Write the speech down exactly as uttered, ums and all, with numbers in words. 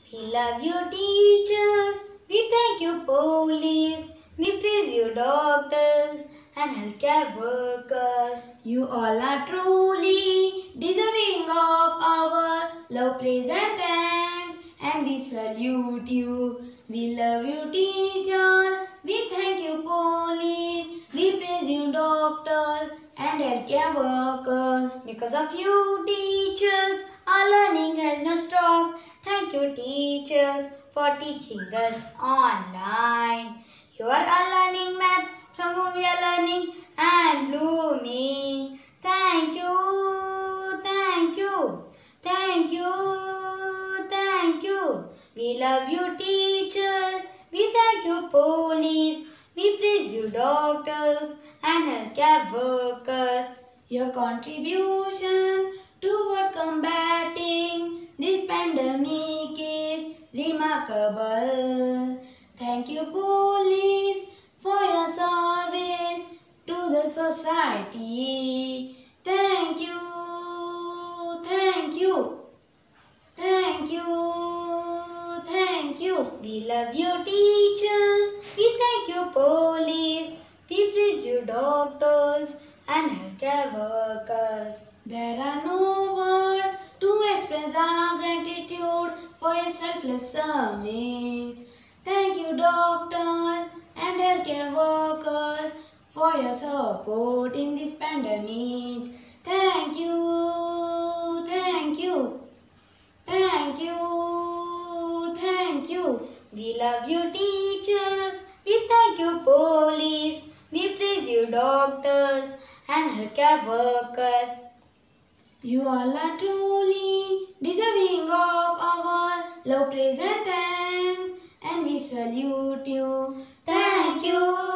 We love you teachers, we thank you police, we praise you doctors and healthcare workers. You all are truly deserving of our love, praise and thanks, and we salute you. We love you teachers, we thank you police, we praise you doctors and healthcare workers. Because of you teachers, our learning has not stopped. Thank you teachers for teaching us online. You are all learning maths from whom we are learning and blooming. Thank you, thank you, thank you, thank you. We love you teachers, we thank you police, we praise you doctors and healthcare workers. Your contribution towards combating this pandemic is remarkable. Thank you police for your service to the society. Thank you, thank you, thank you, thank you. We love you teachers, we thank you police, we praise you doctors and healthcare workers. There are no words to express our gratitude for your selfless service. Thank you doctors and healthcare workers for your support in this pandemic. Thank you, thank you, thank you, thank you. We love you teachers, we thank you police, we praise you doctors and healthcare workers. You all are truly deserving of our love, praise and thanks, and we salute you. Thank you.